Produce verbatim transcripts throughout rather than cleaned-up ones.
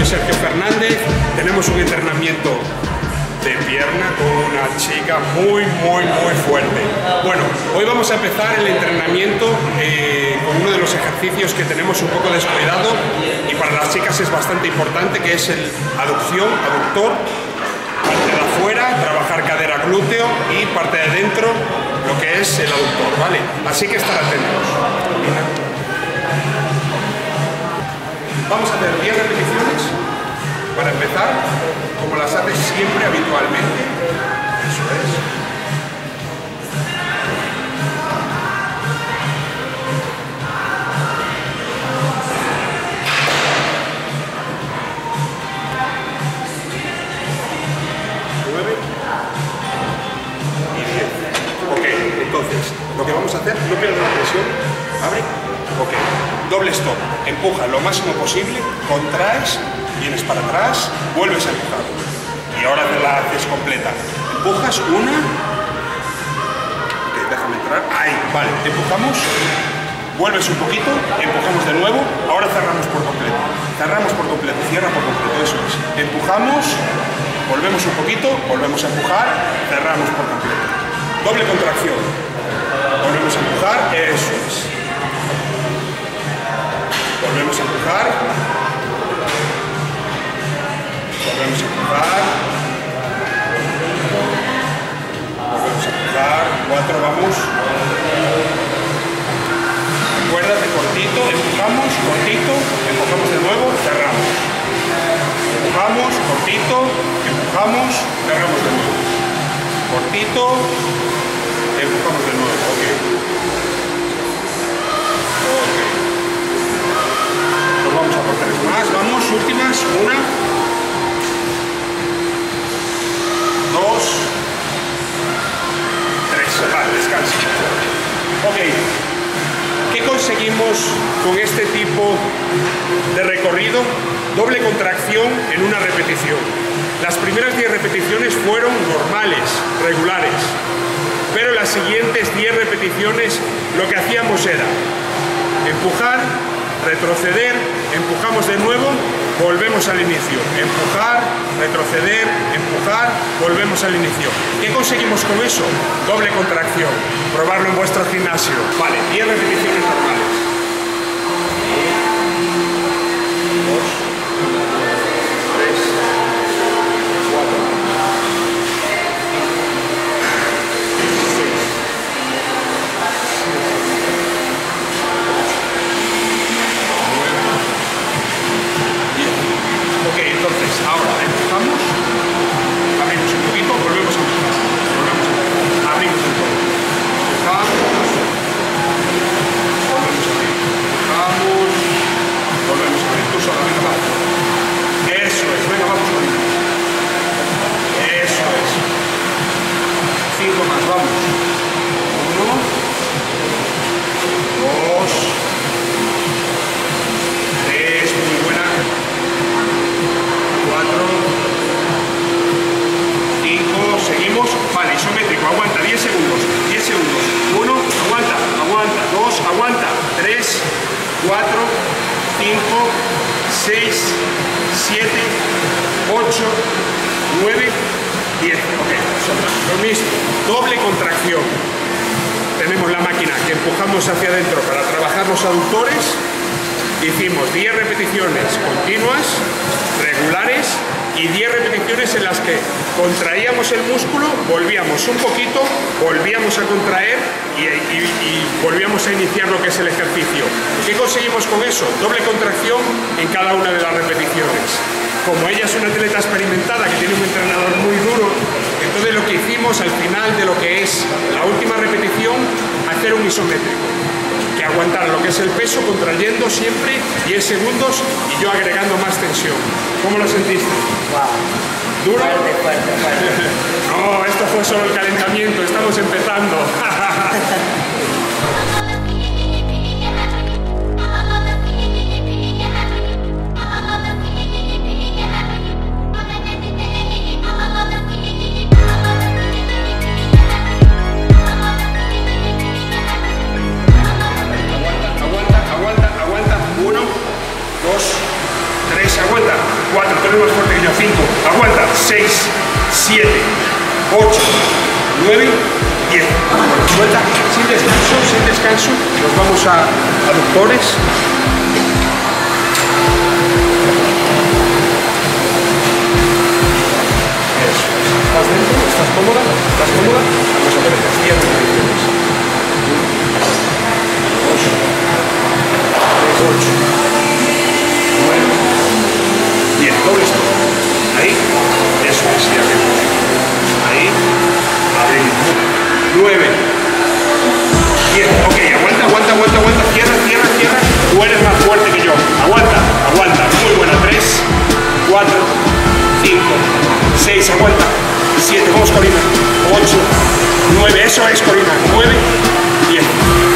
soy Sergio Fernández. Tenemos un entrenamiento de pierna con una chica muy, muy, muy fuerte. Bueno, hoy vamos a empezar el entrenamiento eh, con uno de los ejercicios que tenemos un poco descuidado y para las chicas es bastante importante, que es el aducción, aductor, parte de afuera, trabajar cadera, glúteo y parte de dentro, lo que es el aductor, ¿vale? Así que estar atentos. Vamos a hacer diez repeticiones para empezar, como las haces siempre habitualmente. Eso es. nueve y diez. Ok, entonces, lo que vamos a hacer, no pierdas la presión. Abre. Ok. Doble stop. Empuja lo máximo posible, contraes, vienes para atrás, vuelves a empujar. Y ahora te la haces completa. Empujas una. Ok, déjame entrar. Ahí, vale. Empujamos. Vuelves un poquito, empujamos de nuevo. Ahora cerramos por completo. Cerramos por completo, cierra por completo. Eso es. Empujamos, volvemos un poquito, volvemos a empujar, cerramos por completo. Doble contracción. Volvemos a empujar, eso es. Volvemos a empujar. Volvemos a empujar. Volvemos a empujar. Cuatro, vamos. Acuérdate, cortito, empujamos, cortito, empujamos de nuevo, cerramos. Empujamos, cortito, empujamos, cerramos de nuevo. Cortito, empujamos de nuevo. Ok. Ok. Nos vamos a por tres más. Vamos, últimas. Una. Dos. Tres. Vale, descansa. Ok. ¿Qué conseguimos con este tipo de recorrido? Doble contracción en una repetición. Las primeras diez repeticiones fueron normales, regulares, pero las siguientes diez repeticiones lo que hacíamos era empujar, retroceder, empujamos de nuevo, volvemos al inicio, empujar, retroceder, empujar, volvemos al inicio. ¿Qué conseguimos con eso? Doble contracción. Probarlo en vuestro gimnasio. Vale, diez repeticiones normales. Dos, tres, cuatro, seis, ok, entonces, ahora empezamos, abrimos un poquito, volvemos a empezar, volvemos a empezar, abrimos un poco, empujamos, volvemos a abrir, empujamos, volvemos a abrir, tú solo, venga, va, eso es, venga, vamos a abrir, eso es, cinco más, vamos, uno, dos, tres, muy buena, cuatro, cinco, seguimos, vale, isométrico, aguanta, diez segundos, diez segundos, uno, aguanta, aguanta, dos, aguanta, tres, cuatro, cinco, seis, siete, ocho, nueve, diez, ok, lo mismo, doble contracción, tenemos la máquina que empujamos hacia adentro para trabajar los aductores. Hicimos diez repeticiones continuas, regulares, y diez repeticiones en las que contraíamos el músculo, volvíamos un poquito, volvíamos a contraer y, y, y volvíamos a iniciar lo que es el ejercicio. ¿Qué conseguimos con eso? Doble contracción en cada una de las repeticiones. Como ella es una atleta experimentada que tiene un entrenador muy duro, entonces lo que hicimos al final de lo que es la última repetición, hacer un isométrico. Que aguantar lo que es el peso, contrayendo siempre diez segundos y yo agregando más tensión. ¿Cómo lo sentiste? Wow. ¿Duro? Fuerte, fuerte, fuerte. No, esto fue solo el calentamiento, estamos empezando. eres más fuerte que yo. cinco, aguanta. seis, siete, ocho, nueve, diez. Vuelta, sin descanso, sin descanso. Nos vamos a aductores. Eso. ¿Estás dentro? ¿Estás cómoda? ¿Estás cómoda? Vamos a ver estas diez repeticiones. ocho, nueve, diez. Doble esto. Ahí. Eso es. Y abrimos. Ahí. Abrimos. nueve, diez. Ok, aguanta, aguanta, aguanta, aguanta. Cierra, cierra, cierra. Tú eres más fuerte que yo. Aguanta, aguanta. Muy buena. tres, cuatro, cinco, seis. Aguanta. siete. Vamos, Corina. ocho, nueve. Eso es, Corina. nueve, diez.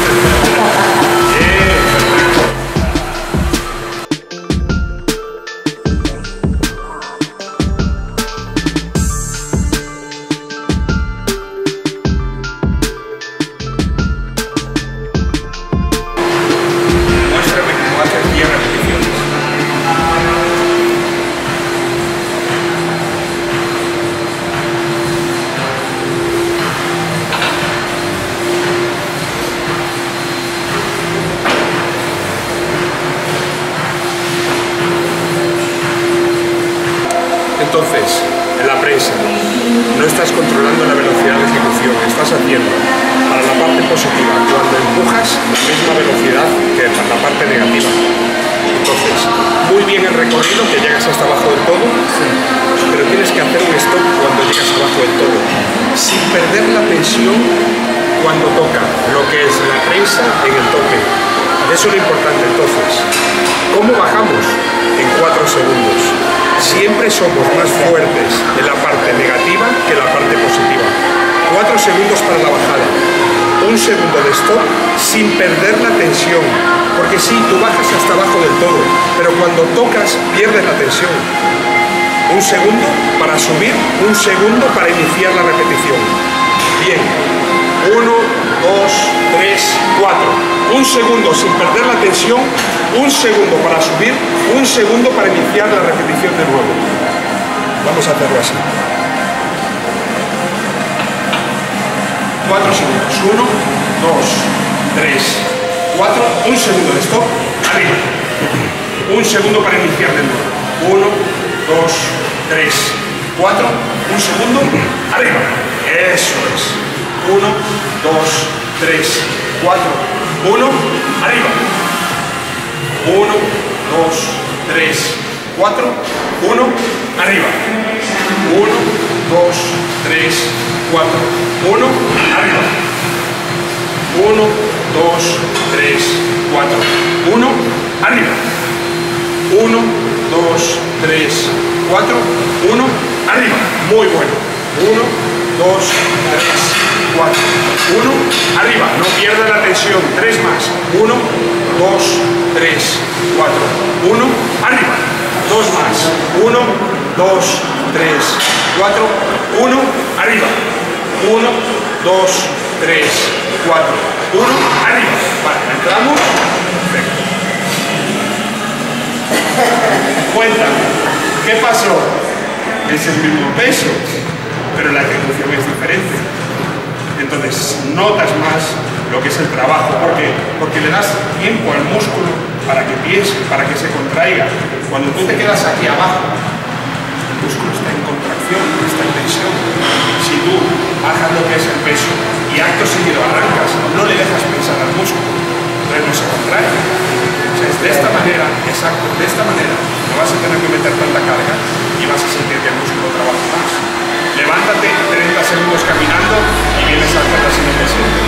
Entonces, en la prensa, no estás controlando la velocidad de ejecución, estás haciendo para la parte positiva, cuando empujas, la misma velocidad que para la parte negativa. Entonces, muy bien el recorrido, que llegas hasta abajo del todo, pero tienes que hacer un stop cuando llegas abajo del todo, sin perder la tensión cuando toca, lo que es la prensa en el tope. Eso es lo importante. Entonces, ¿cómo bajamos? En cuatro segundos. Siempre somos más fuertes en la parte negativa que en la parte positiva. cuatro segundos para la bajada. Un segundo de stop sin perder la tensión. Porque sí, tú bajas hasta abajo del todo, pero cuando tocas pierdes la tensión. Un segundo para subir, un segundo para iniciar la repetición. Bien. uno, dos, tres, cuatro. Un segundo sin perder la tensión, un segundo para subir, un segundo para iniciar la repetición de nuevo. Vamos a hacerlo así. Cuatro segundos. Uno, dos, tres, cuatro. Un segundo de stop. Arriba. Un segundo para iniciar de nuevo. Uno, dos, tres, cuatro. Un segundo. Arriba. Eso es. Uno, dos, tres, cuatro. Uno, arriba. Uno, dos, tres, cuatro. Uno, arriba. Uno, dos, tres, cuatro. Uno, arriba. Uno, dos, tres, cuatro. Uno, arriba. Uno, dos, tres, cuatro. Uno, arriba. Muy bueno. Uno, dos, tres, cuatro. Uno, arriba. No pierda la tensión. Tres más. Uno, dos, tres, cuatro. Uno, arriba. Dos más. Uno, dos, tres, cuatro. Uno, arriba. Uno, dos, tres, cuatro. Uno, arriba. Vale, entramos. Perfecto. Cuenta. ¿Qué pasó? Es el mismo peso, pero la ejecución es diferente. Entonces notas más lo que es el trabajo, porque, porque le das tiempo al músculo para que piense, para que se contraiga. Cuando tú te quedas aquí abajo, el músculo está en contracción, está en tensión. Si tú bajas lo que es el peso y acto seguido arrancas, no le dejas pensar al músculo, entonces no se contrae. Entonces, de esta manera, exacto, de esta manera, no vas a tener que meter tanta carga y vas a sentir que el músculo trabaja más. Levántate treinta segundos caminando y vienes a hacer así en el siguiente.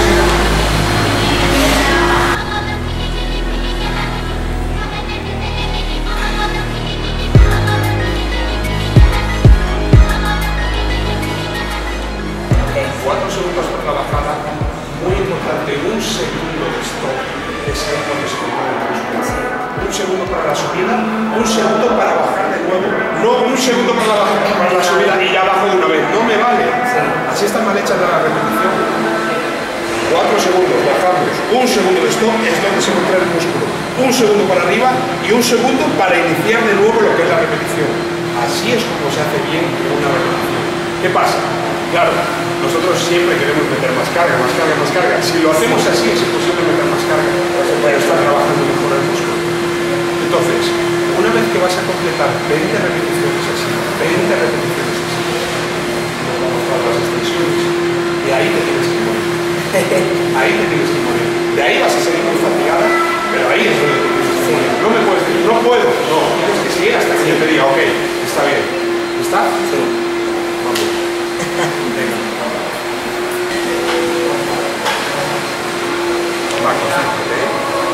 cuatro segundos para la bajada, muy importante, un segundo de stop, es ahí donde se compone el músculo. Un segundo para la subida, un segundo para bajar de nuevo, no un segundo para la, bajada, para la subida y ya bajo de una vez, no me vale. Así está mal hecha la repetición. cuatro segundos, bajamos, un segundo de stop es donde se contrae el músculo. un segundo para arriba y un segundo para iniciar de nuevo lo que es la repetición. Así es como se hace bien una repetición. ¿Qué pasa? Claro, nosotros siempre queremos meter más carga, más carga, más carga. Si lo hacemos así es imposible meter más carga, pero está trabajando mejor el músculo. Entonces, una vez que vas a completar veinte repeticiones así, veinte repeticiones así, vamos a las extensiones, y ahí te tienes que morir. Ahí te tienes que morir. De ahí vas a seguir muy fatigada, pero ahí es donde te tienes que morir. No me puedes decir, no puedo, no, tienes que seguir hasta que yo te diga, ok, está bien. ¿Está? Sí. Vamos. Venga. Va, concéntrate, ¿eh?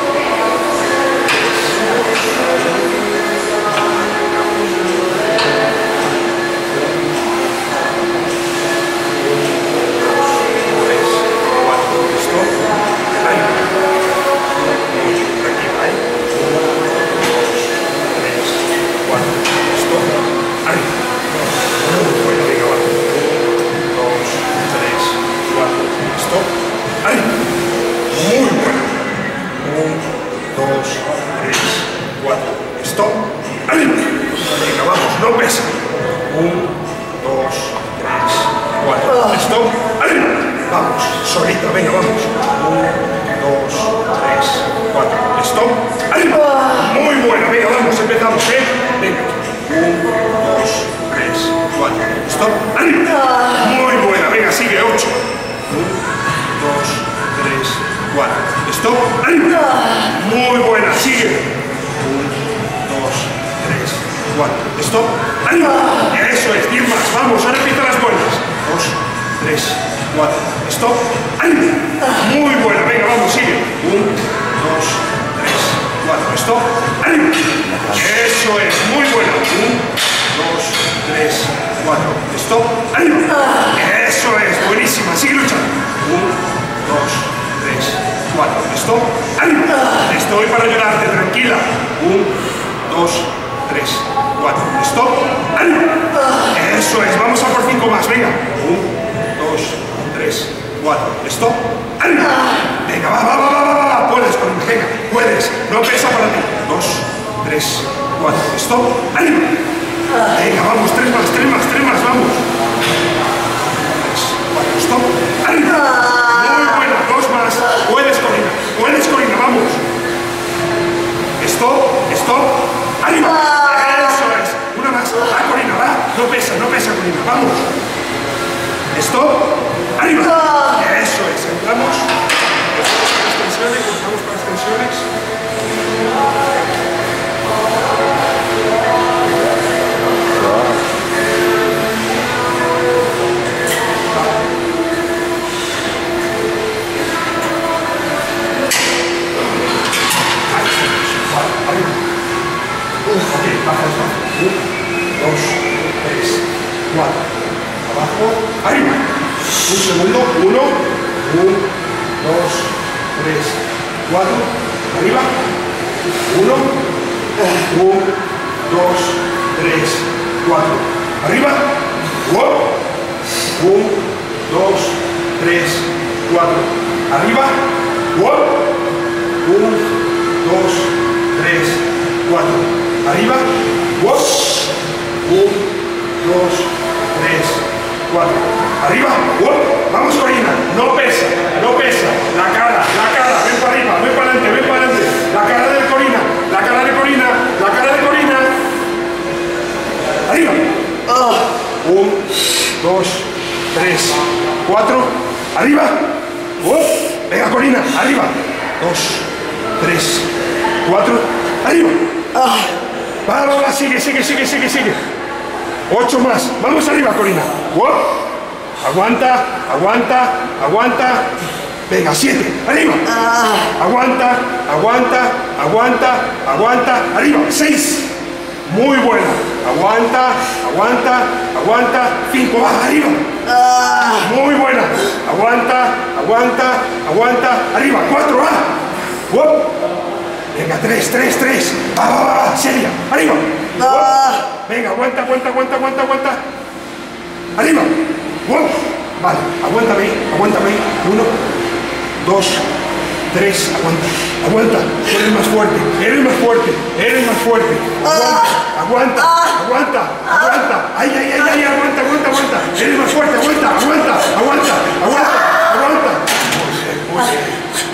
Venga, siete, arriba. Ah. Aguanta, aguanta, aguanta, aguanta, arriba. Seis. Muy buena. Aguanta, aguanta, aguanta. Cinco, va, arriba. Ah. Muy buena. Aguanta, aguanta, aguanta, arriba. Cuatro, va. ¡Wop! Venga, tres, tres, tres. Va, va, va, va. Seria. Arriba. Ah. Venga, aguanta, aguanta, aguanta, aguanta, aguanta. Arriba. ¡Wop! Vale, aguántame, aguántame. Uno. Dos, tres, aguanta, aguanta, eres más fuerte, eres más fuerte, eres más fuerte, aguanta, aguanta, aguanta, aguanta, ay, ay, ay, ay, aguanta, aguanta, aguanta, eres más fuerte, aguanta, aguanta, aguanta, aguanta, aguanta. Muy bien,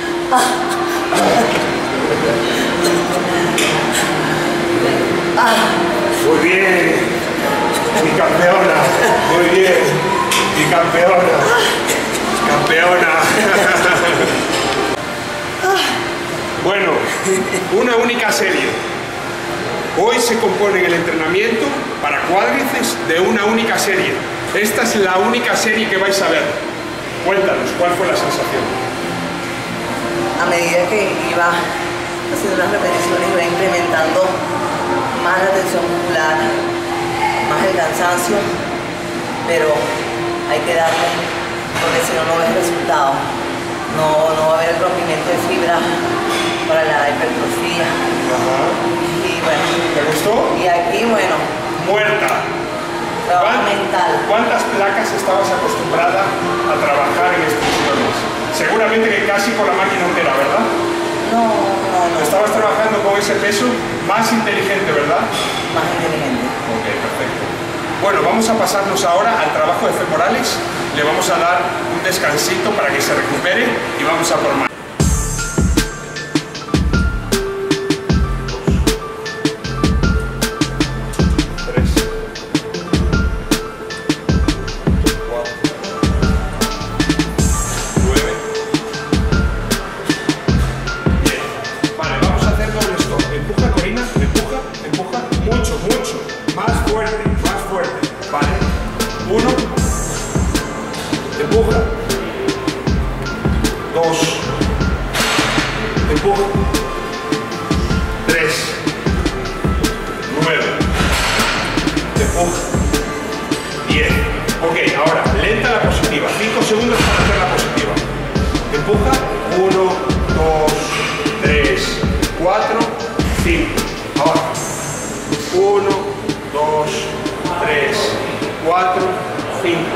muy bien. Muy bien, mi campeona, muy bien, mi campeona, campeona. Bueno, una única serie. Hoy se compone el entrenamiento para cuádriceps de una única serie. Esta es la única serie que vais a ver. Cuéntanos, ¿cuál fue la sensación? A medida que iba haciendo las repeticiones, iba incrementando más la tensión muscular, más el cansancio, pero hay que darle, porque si no, no ves resultado. No, no va a haber el rompimiento de fibra para la hipertrofia. Ajá. Y bueno. ¿Te gustó? Y aquí, bueno. Muerta. Trabajo mental. ¿Cuántas placas estabas acostumbrada a trabajar en extensiones? Seguramente que casi con la máquina entera, ¿verdad? No, no, no. Estabas trabajando con ese peso más inteligente, ¿verdad? Más inteligente. Ok, perfecto. Bueno, vamos a pasarnos ahora al trabajo de femorales. Le vamos a dar un descansito para que se recupere y vamos a por más. Tres. Cuatro. Nueve. Diez. Vale, vamos a hacer doble stop. Empuja, Corina, empuja, empuja. Mucho, mucho. Más fuerte, más fuerte. Vale. Uno. Empuja. Dos. Empuja. Tres. Nueve. Empuja. Diez. Ok, ahora, lenta la positiva. Cinco segundos para hacer la positiva. Empuja. Uno, dos, tres, cuatro, cinco. Abajo. Uno, dos, tres, cuatro, cinco.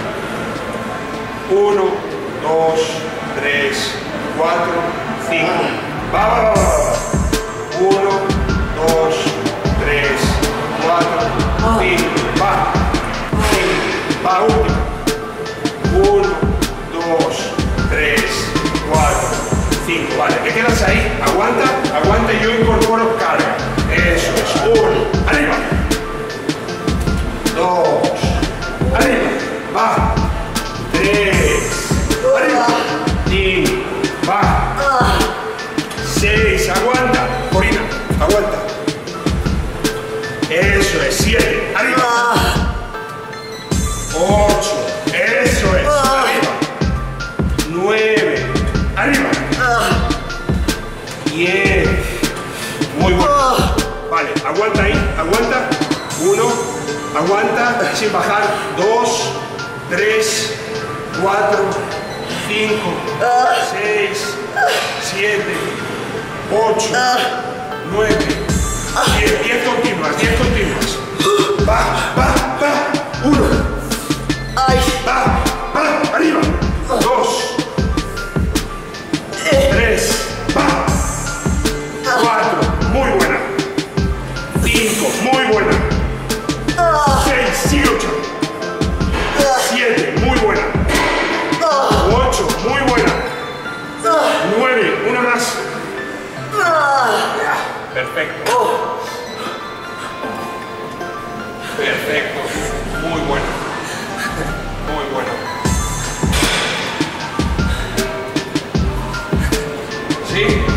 Uno, dos, tres, cuatro, cinco. Va, va, va, va, va. Uno, dos, tres, cuatro, cinco. Va. Cinco. Va, último. Uno, dos, tres, cuatro, cinco. Vale, te quedas ahí. Aguanta, aguanta y yo incorporo carga. Eso es. Uno. Arriba. Dos. Arriba. Va. Tres. Arriba. Cinco. Va. Seis. Aguanta. Corina. Aguanta. Eso es. Siete. Arriba. Ocho. Eso es. Arriba. Nueve. Arriba. Diez. Muy bueno. Vale. Aguanta ahí. Aguanta. Uno. Aguanta. Sin bajar. Dos. Tres. Cuatro, cinco, seis, siete, ocho, nueve, diez, diez continuas, diez continuas. Va, va, va, uno. Va, va, arriba. Dos. Tres. Va. Cuatro. Muy buena. Cinco. Muy buena. Seis. Sigue luchando. Siete. Muy buena. Ocho, muy buena. Nueve, una más. Perfecto. Perfecto. Muy bueno. Muy bueno. ¿Sí?